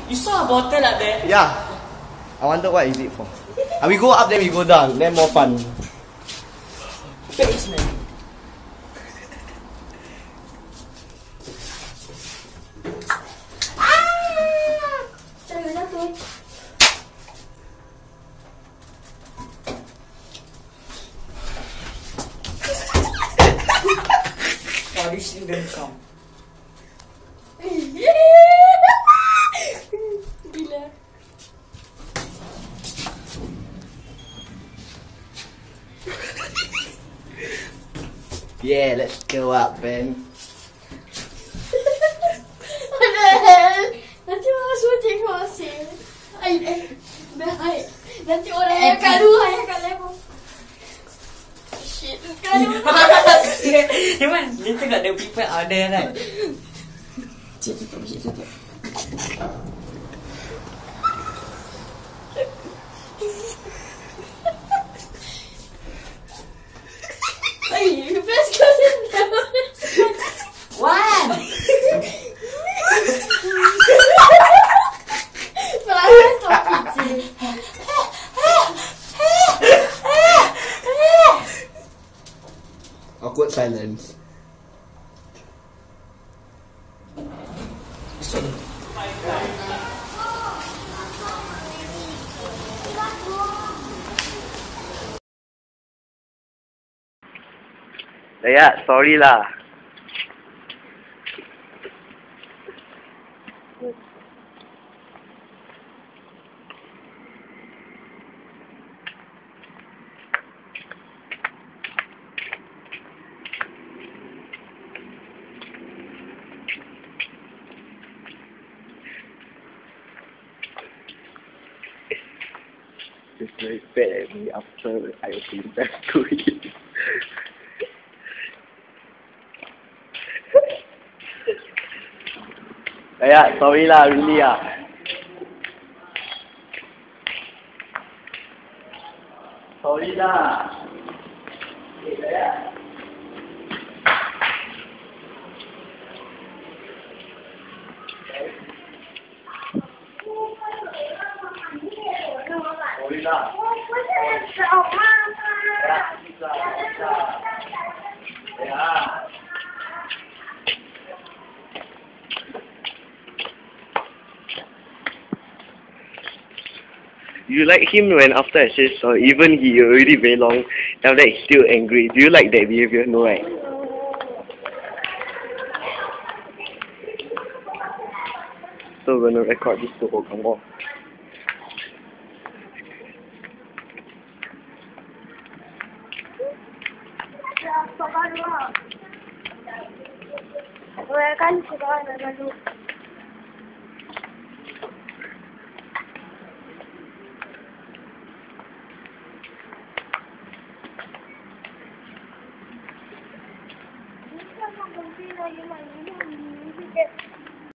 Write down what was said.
You saw a bottle up there? Yeah. I wonder what is it for. And we go up, then we go down. Then more fun. Basement. Oh, this thing gonna come. Gila. Yeah, let's go up, Ben. What the hell? Nanti orang semua tengok sih. Baik. Nanti orang yang kat luar yang kat level. Shit. Kat luar. Memang dia tengok the people out there kan. Cik tutup. Ay, best cousin ever. One. Pelan topik je. Awkward silence. Ya, sorry lah. It's very bad at me after I opened back to it. Ya, sorry lah, really lah. Sorry lah. Ya. Sorry lah. Ya. You like him when after I say sorry, even he already very long, after that he's still angry. Do you like that behavior? No, right? So we're gonna record this to come off.